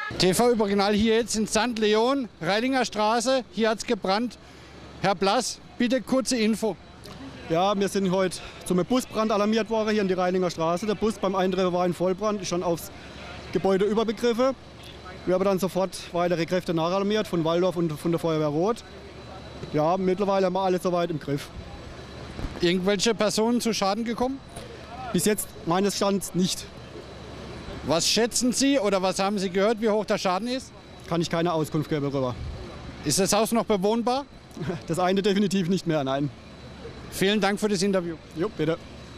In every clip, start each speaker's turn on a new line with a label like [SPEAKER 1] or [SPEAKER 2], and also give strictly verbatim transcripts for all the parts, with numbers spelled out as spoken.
[SPEAKER 1] T V-Überoriginal hier jetzt in Sankt Leon, Reilinger Straße. Hier hat es gebrannt. Herr Blass, bitte kurze Info.
[SPEAKER 2] Ja, wir sind heute zum Busbrand alarmiert worden hier in die Reilinger Straße. Der Bus beim Eintreffen war in Vollbrand, ist schon aufs Gebäude überbegriffen. Wir haben dann sofort weitere Kräfte nachalarmiert von Waldorf und von der Feuerwehr Rot. Ja, mittlerweile haben wir alles soweit im Griff.
[SPEAKER 1] Irgendwelche Personen zu Schaden gekommen?
[SPEAKER 2] Bis jetzt meines Stands nicht.
[SPEAKER 1] Was schätzen Sie oder was haben Sie gehört, wie hoch der Schaden ist?
[SPEAKER 2] Kann ich keine Auskunft geben darüber.
[SPEAKER 1] Ist das Haus noch bewohnbar?
[SPEAKER 2] Das eine definitiv nicht mehr, nein.
[SPEAKER 1] Vielen Dank für das Interview.
[SPEAKER 2] Jo, bitte.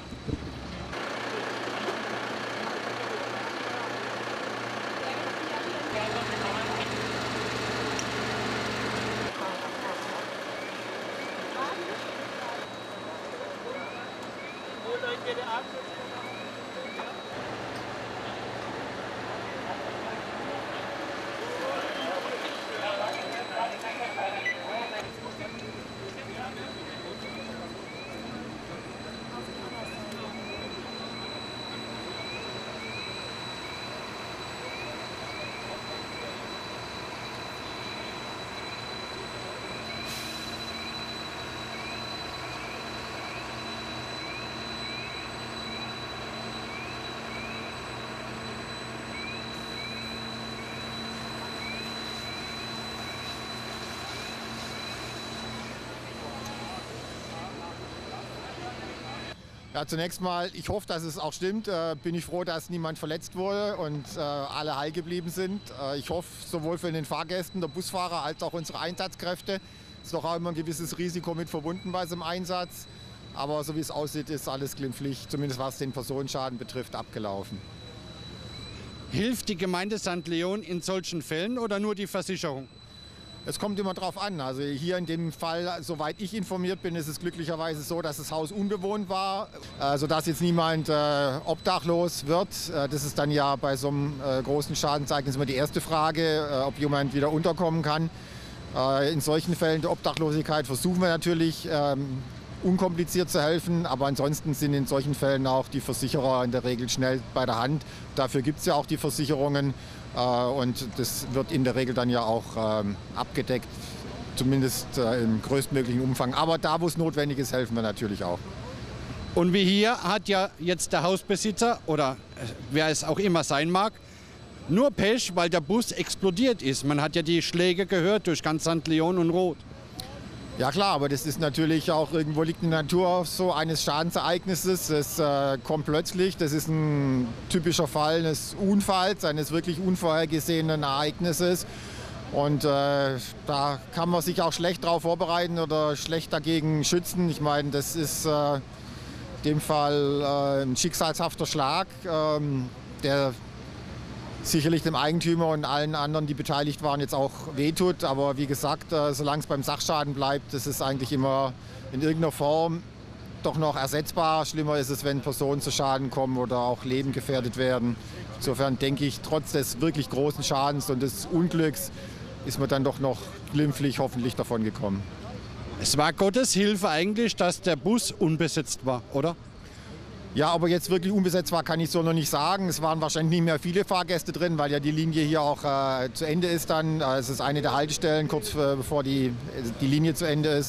[SPEAKER 3] Ja, zunächst mal, ich hoffe, dass es auch stimmt. Äh, bin ich froh, dass niemand verletzt wurde und äh, alle heil geblieben sind. Äh, ich hoffe, sowohl für den Fahrgästen, der Busfahrer als auch unsere Einsatzkräfte. Es ist doch auch immer ein gewisses Risiko mit verbunden bei so einem Einsatz. Aber so wie es aussieht, ist alles glimpflich, zumindest was den Personenschaden betrifft, abgelaufen.
[SPEAKER 1] Hilft die Gemeinde Sankt Leon in solchen Fällen oder nur die Versicherung?
[SPEAKER 3] Es kommt immer drauf an. Also hier in dem Fall, soweit ich informiert bin, ist es glücklicherweise so, dass das Haus unbewohnt war, äh, sodass jetzt niemand äh, obdachlos wird. Äh, das ist dann ja bei so einem äh, großen Schadensereignis immer die erste Frage, äh, ob jemand wieder unterkommen kann. Äh, in solchen Fällen der Obdachlosigkeit versuchen wir natürlich ähm, unkompliziert zu helfen, aber ansonsten sind in solchen Fällen auch die Versicherer in der Regel schnell bei der Hand. Dafür gibt es ja auch die Versicherungen. Und das wird in der Regel dann ja auch ähm, abgedeckt, zumindest äh, im größtmöglichen Umfang. Aber da, wo es notwendig ist, helfen wir natürlich auch.
[SPEAKER 1] Und wie hier hat ja jetzt der Hausbesitzer oder wer es auch immer sein mag, nur Pech, weil der Bus explodiert ist. Man hat ja die Schläge gehört durch ganz Sankt Leon und Rot.
[SPEAKER 3] Ja klar, aber das ist natürlich auch, irgendwo liegt in der Natur so eines Schadensereignisses. Das äh, kommt plötzlich, das ist ein typischer Fall eines Unfalls, eines wirklich unvorhergesehenen Ereignisses. Und äh, da kann man sich auch schlecht darauf vorbereiten oder schlecht dagegen schützen. Ich meine, das ist äh, in dem Fall äh, ein schicksalshafter Schlag, ähm, der sicherlich dem Eigentümer und allen anderen, die beteiligt waren, jetzt auch wehtut. Aber wie gesagt, solange es beim Sachschaden bleibt, das ist eigentlich immer in irgendeiner Form doch noch ersetzbar. Schlimmer ist es, wenn Personen zu Schaden kommen oder auch Leben gefährdet werden. Insofern denke ich, trotz des wirklich großen Schadens und des Unglücks ist man dann doch noch glimpflich hoffentlich davon gekommen.
[SPEAKER 1] Es war Gottes Hilfe eigentlich, dass der Bus unbesetzt war, oder?
[SPEAKER 3] Ja, aber jetzt wirklich unbesetzt war, kann ich so noch nicht sagen. Es waren wahrscheinlich nicht mehr viele Fahrgäste drin, weil ja die Linie hier auch äh, zu Ende ist dann. Es ist eine der Haltestellen, kurz äh, bevor die, die Linie zu Ende ist.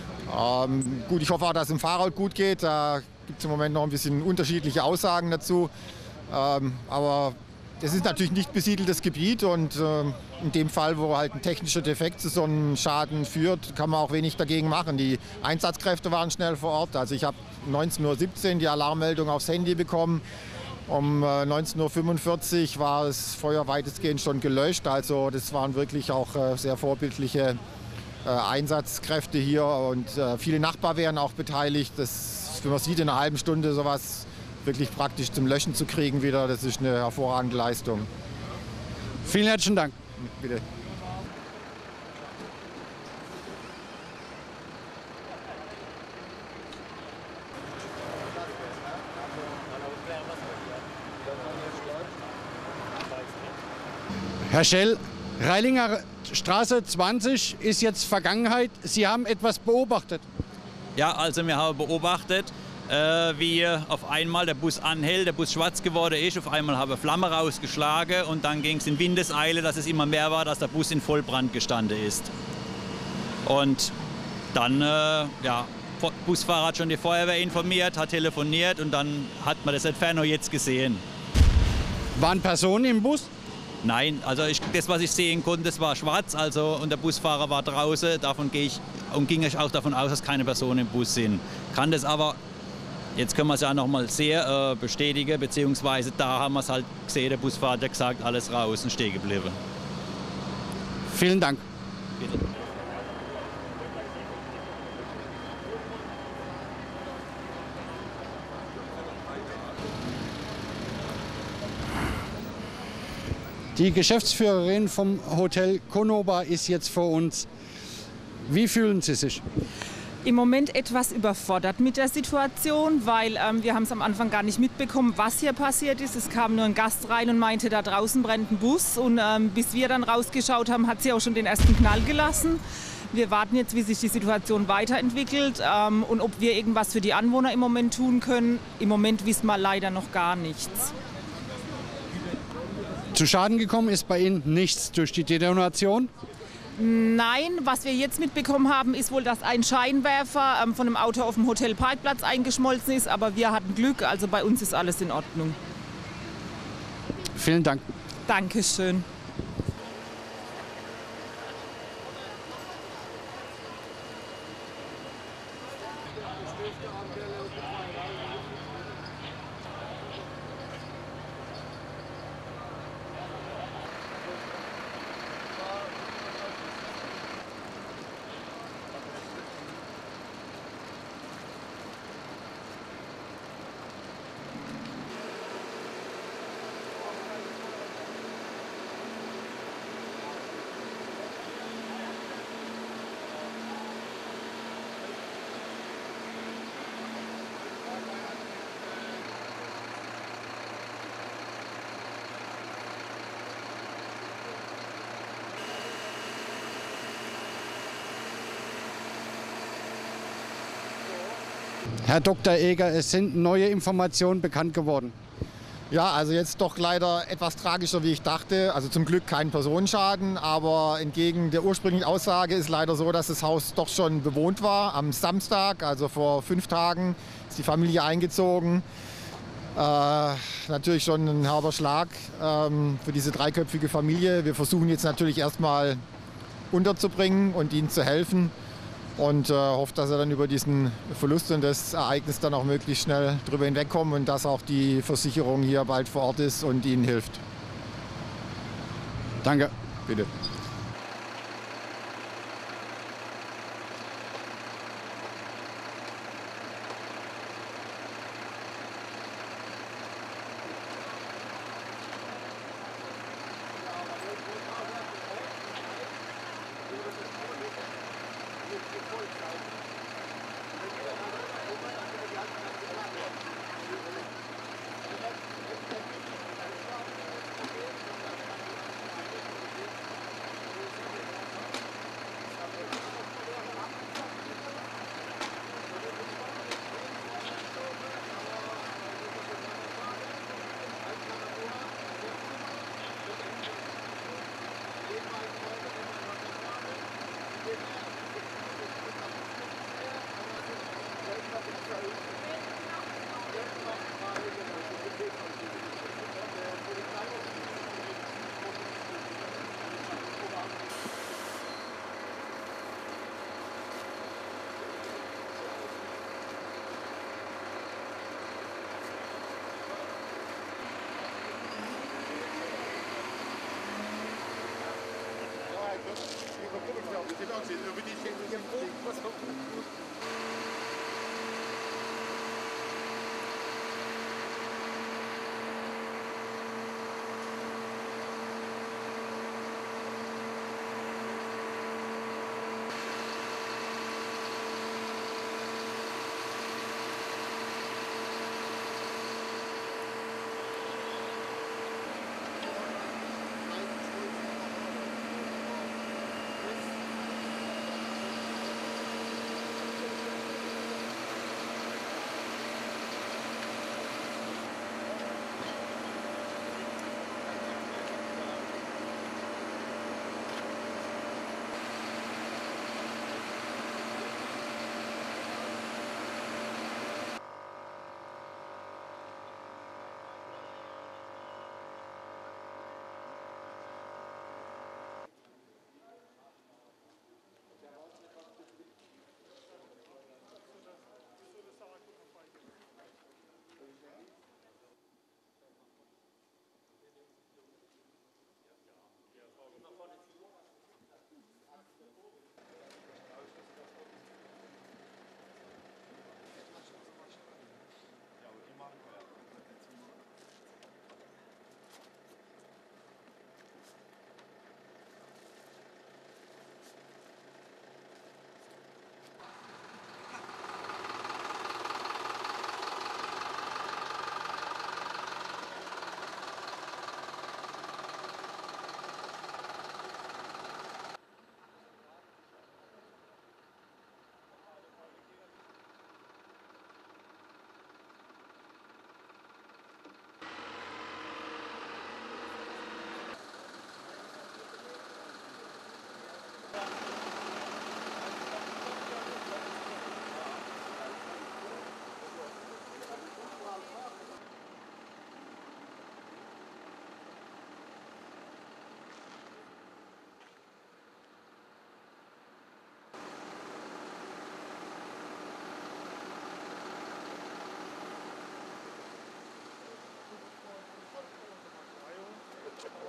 [SPEAKER 3] Ähm, gut, ich hoffe auch, dass es dem Fahrer gut geht. Da gibt es im Moment noch ein bisschen unterschiedliche Aussagen dazu. Ähm, aber das ist natürlich nicht besiedeltes Gebiet und äh, in dem Fall, wo halt ein technischer Defekt zu so einem Schaden führt, kann man auch wenig dagegen machen. Die Einsatzkräfte waren schnell vor Ort. Also ich habe neunzehn Uhr siebzehn die Alarmmeldung aufs Handy bekommen. Um äh, neunzehn Uhr fünfundvierzig war das Feuer weitestgehend schon gelöscht. Also das waren wirklich auch äh, sehr vorbildliche äh, Einsatzkräfte hier und äh, viele Nachbarn wären auch beteiligt. Das, wie man sieht, in einer halben Stunde sowas wirklich praktisch zum Löschen zu kriegen wieder, das ist eine hervorragende Leistung.
[SPEAKER 1] Vielen herzlichen Dank.
[SPEAKER 3] Bitte.
[SPEAKER 1] Herr Schell, Reilinger Straße zwanzig ist jetzt Vergangenheit. Sie haben etwas beobachtet.
[SPEAKER 4] Ja, also wir haben beobachtet, äh, wie auf einmal der Bus anhält, der Bus schwarz geworden ist, auf einmal habe Flamme rausgeschlagen und dann ging es in Windeseile, dass es immer mehr war, dass der Bus in Vollbrand gestanden ist. Und dann, äh, ja, der Busfahrer hat schon die Feuerwehr informiert, hat telefoniert und dann hat man das Inferno jetzt gesehen.
[SPEAKER 1] Waren Personen im Bus?
[SPEAKER 4] Nein, also ich, das, was ich sehen konnte, das war schwarz, also, und der Busfahrer war draußen. Davon gehe ich und ging ich auch davon aus, dass keine Personen im Bus sind. Kann das aber, jetzt können wir es ja noch mal sehr äh, bestätigen, beziehungsweise da haben wir es halt gesehen, der Busfahrer hat gesagt, alles raus und stehen geblieben.
[SPEAKER 1] Vielen Dank.
[SPEAKER 4] Bitte.
[SPEAKER 1] Die Geschäftsführerin vom Hotel Konoba ist jetzt vor uns. Wie fühlen Sie sich?
[SPEAKER 5] Im Moment etwas überfordert mit der Situation, weil ähm, wir haben es am Anfang gar nicht mitbekommen, was hier passiert ist. Es kam nur ein Gast rein und meinte, da draußen brennt ein Bus. Und ähm, bis wir dann rausgeschaut haben, hat sie auch schon den ersten Knall gelassen. Wir warten jetzt, wie sich die Situation weiterentwickelt ähm, und ob wir irgendwas für die Anwohner im Moment tun können. Im Moment wissen wir leider noch gar nichts.
[SPEAKER 1] Zu Schaden gekommen ist bei Ihnen nichts durch die Detonation?
[SPEAKER 5] Nein, was wir jetzt mitbekommen haben, ist wohl, dass ein Scheinwerfer ähm, von einem Auto auf dem Hotelparkplatz eingeschmolzen ist. Aber wir hatten Glück, also bei uns ist alles in Ordnung.
[SPEAKER 1] Vielen Dank.
[SPEAKER 5] Dankeschön.
[SPEAKER 1] Herr Doktor Eger, es sind neue Informationen bekannt geworden.
[SPEAKER 3] Ja, also jetzt doch leider etwas tragischer, wie ich dachte. Also zum Glück kein Personenschaden, aber entgegen der ursprünglichen Aussage ist leider so, dass das Haus doch schon bewohnt war. Am Samstag, also vor fünf Tagen, ist die Familie eingezogen. Äh, natürlich schon ein herber Schlag ähm, für diese dreiköpfige Familie. Wir versuchen jetzt natürlich erstmal unterzubringen und ihnen zu helfen. Und äh, hoffe, dass er dann über diesen Verlust und das Ereignis dann auch möglichst schnell drüber hinwegkommen und dass auch die Versicherung hier bald vor Ort ist und ihnen hilft.
[SPEAKER 1] Danke.
[SPEAKER 3] Bitte.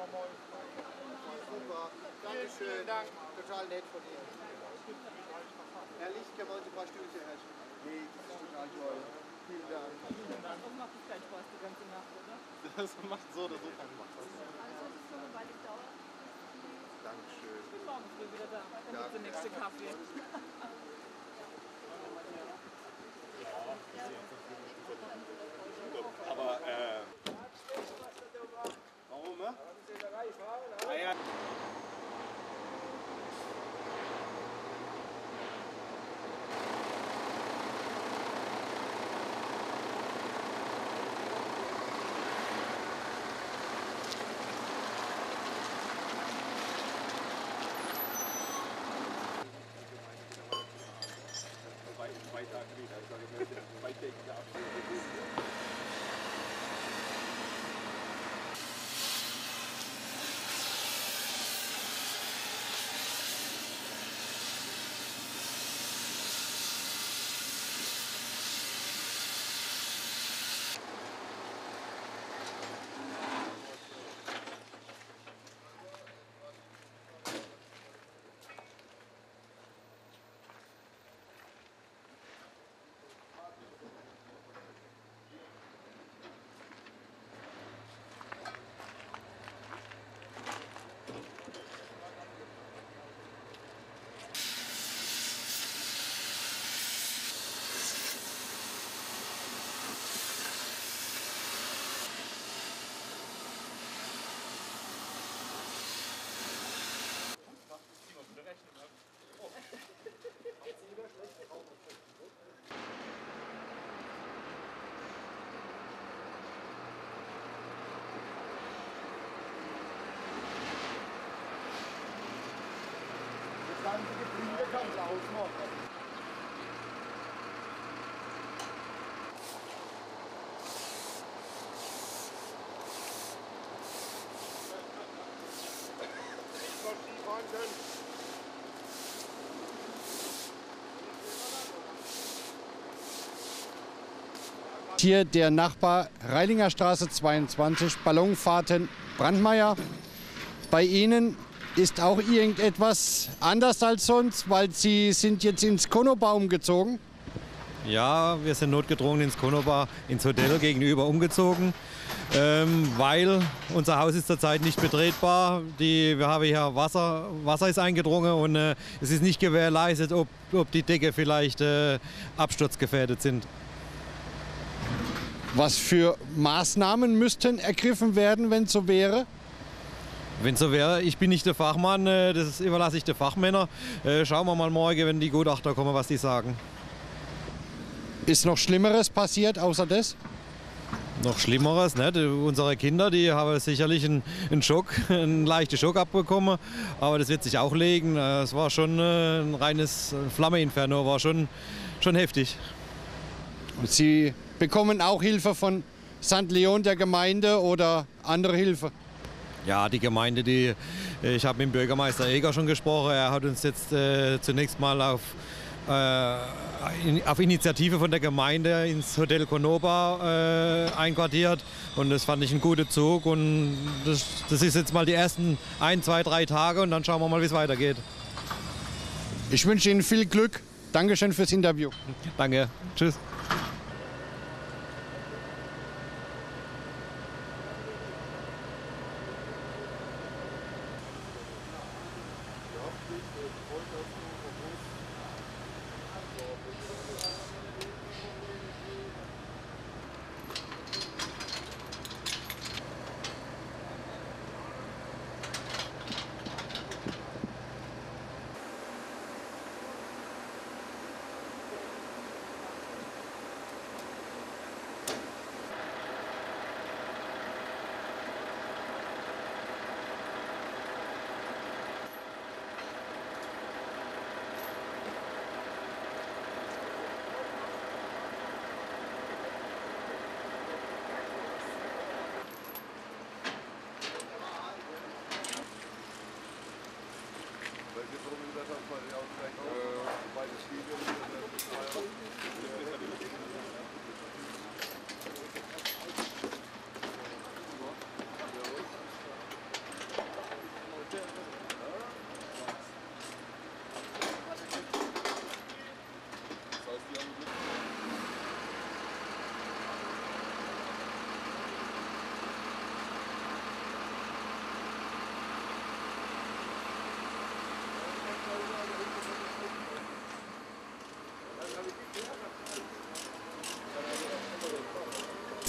[SPEAKER 3] Super, Dankeschön. Dank. Total nett von Ihnen. Herr Licht, können wir uns ein paar Stöße herrschen? Nee, das ist total toll. Vielen Dank.
[SPEAKER 5] Das macht es keinen Spaß die ganze Nacht, oder?
[SPEAKER 6] Das macht so oder so keinen Spaß.
[SPEAKER 5] Also das ist so eine Weile dauert.
[SPEAKER 3] Dankeschön.
[SPEAKER 5] Ich bin morgen früh wieder da. Dann gibt es den nächsten Kaffee.
[SPEAKER 6] Aber, äh... Warum, ne? Ah, ja. Zwei Tage wieder, ich sage, zweitägige Abschluss.
[SPEAKER 1] Hier der Nachbar Reilinger Straße zweiundzwanzig, Ballonfahrten Brandmeier. Bei Ihnen ist auch irgendetwas anders als sonst, weil Sie sind jetzt ins Konoba umgezogen?
[SPEAKER 7] Ja, wir sind notgedrungen ins Konoba, ins Hotel gegenüber umgezogen, ähm, weil unser Haus ist zurzeit nicht betretbar. Die, wir haben hier Wasser, Wasser ist eingedrungen und äh, es ist nicht gewährleistet, ob, ob die Decke vielleicht äh, absturzgefährdet sind.
[SPEAKER 1] Was für Maßnahmen müssten ergriffen werden, wenn es so wäre?
[SPEAKER 7] Wenn so wäre, ich bin nicht der Fachmann, äh, das überlasse ich den Fachmännern. Äh, schauen wir mal morgen, wenn die Gutachter kommen, was die sagen.
[SPEAKER 1] Ist noch Schlimmeres passiert außer das?
[SPEAKER 7] Noch Schlimmeres, ne? Unsere Kinder, die haben sicherlich einen, einen Schock, einen leichten Schock abbekommen, aber das wird sich auch legen. Es war schon ein reines Flammeinferno, war schon, schon heftig.
[SPEAKER 1] Und Sie bekommen auch Hilfe von Sankt Leon, der Gemeinde, oder andere Hilfe?
[SPEAKER 7] Ja, die Gemeinde, die, ich habe mit dem Bürgermeister Eger schon gesprochen, er hat uns jetzt äh, zunächst mal auf äh, auf Initiative von der Gemeinde ins Hotel Konoba äh, einquartiert und das fand ich ein guter Zug und das, das ist jetzt mal die ersten ein, zwei, drei Tage und dann schauen wir mal, wie es weitergeht.
[SPEAKER 1] Ich wünsche Ihnen viel Glück. Dankeschön fürs Interview.
[SPEAKER 7] Danke. Tschüss.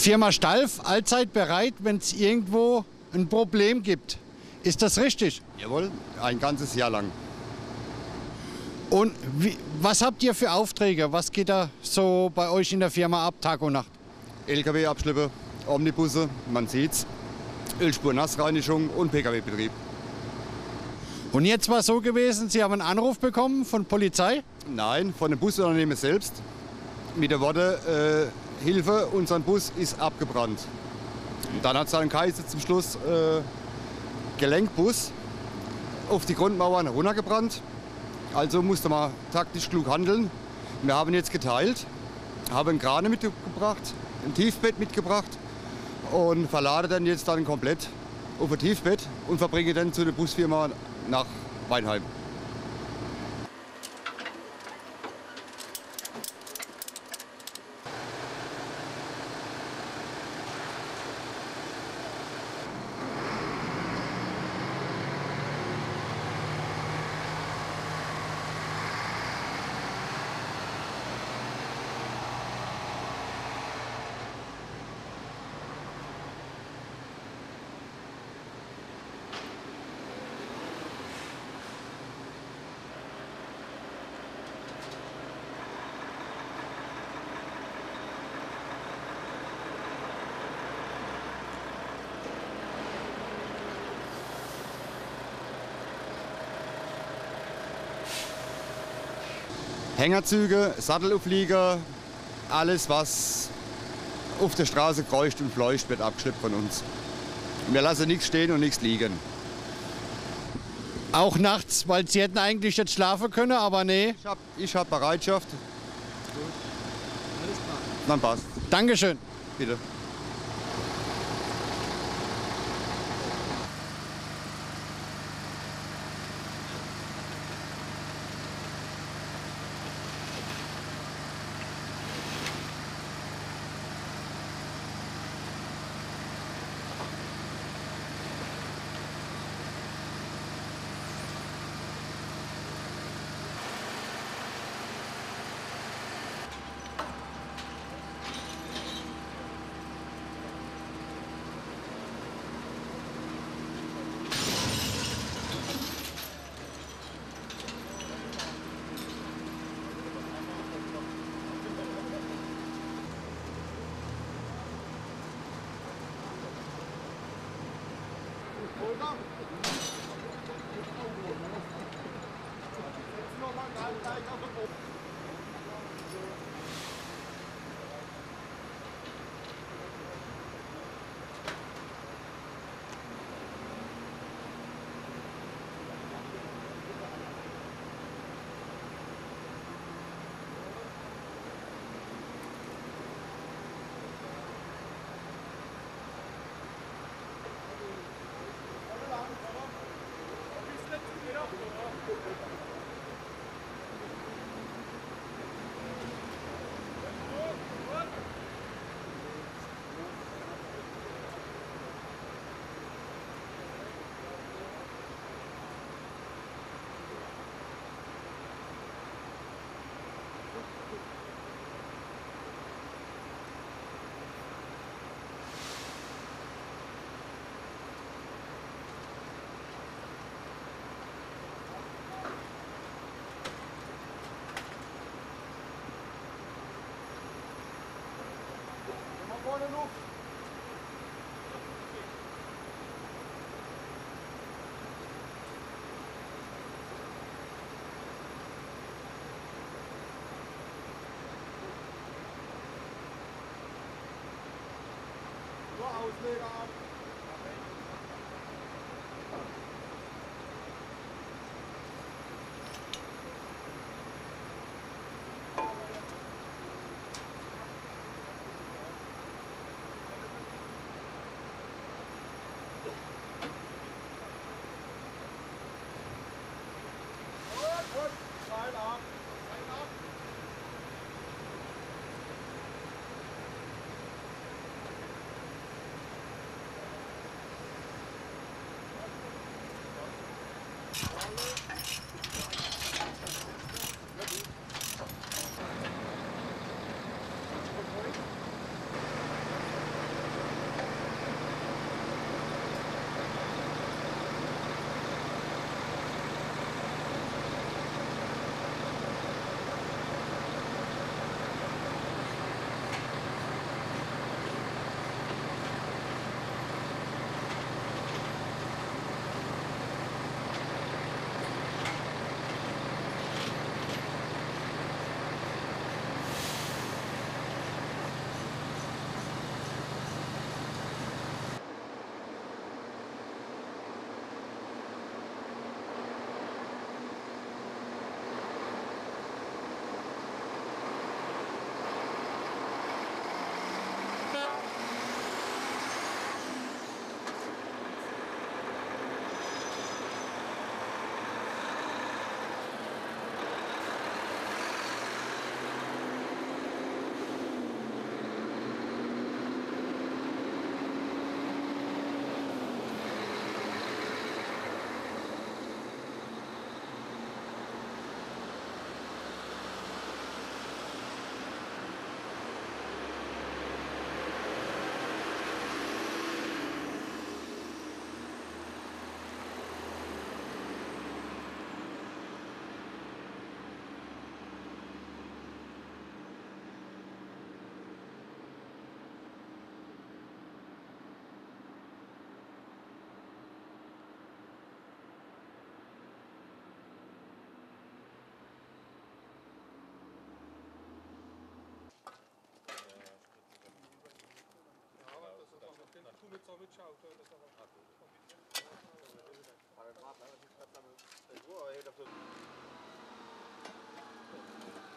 [SPEAKER 1] Firma Stalf allzeit bereit, wenn es irgendwo ein Problem gibt. Ist das richtig?
[SPEAKER 8] Jawohl, ein ganzes Jahr lang.
[SPEAKER 1] Und wie, was habt ihr für Aufträge? Was geht da so bei euch in der Firma ab, Tag und Nacht?
[SPEAKER 8] L K W-Abschleppe, Omnibusse, man sieht's, Ölspur-Nassreinigung und P K W-Betrieb.
[SPEAKER 1] Und jetzt war es so gewesen, Sie haben einen Anruf bekommen von Polizei?
[SPEAKER 8] Nein, von dem Busunternehmen selbst. Mit der Worte, äh, Hilfe, unser Bus ist abgebrannt. Und dann hat es dann geheißen zum Schluss, äh, Gelenkbus auf die Grundmauern runtergebrannt. Also musste man taktisch klug handeln. Wir haben jetzt geteilt, haben einen Kran mitgebracht, ein Tiefbett mitgebracht und verlade dann jetzt dann komplett auf ein Tiefbett und verbringe dann zu der Busfirma nach Weinheim. Hängerzüge, Sattelauflieger, alles was auf der Straße kreucht und fleucht, wird abgeschleppt von uns. Wir lassen nichts stehen und nichts liegen.
[SPEAKER 1] Auch nachts, weil Sie hätten eigentlich jetzt schlafen können, aber nee.
[SPEAKER 8] Ich habe ich hab Bereitschaft. Dann passt.
[SPEAKER 1] Dankeschön.
[SPEAKER 8] Bitte.
[SPEAKER 6] Har du en ret, der er sådan en